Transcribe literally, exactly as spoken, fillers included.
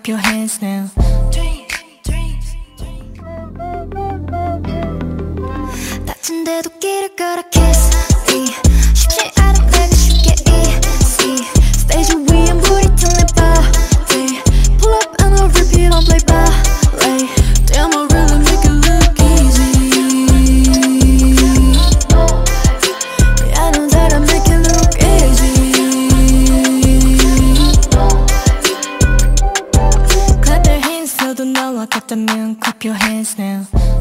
your hands now. 다친데도 길을 걸어 kiss me. 쉽지 않은 내가 쉽게 easy. 스테이지 위엔 불이 탄 내 body. Pull up and I'll repeat on play ballet. Damn, I really make it look easy. Yeah, I know that I make it look easy. Clap your hands, 너도 너와 같다면 clap your hands now.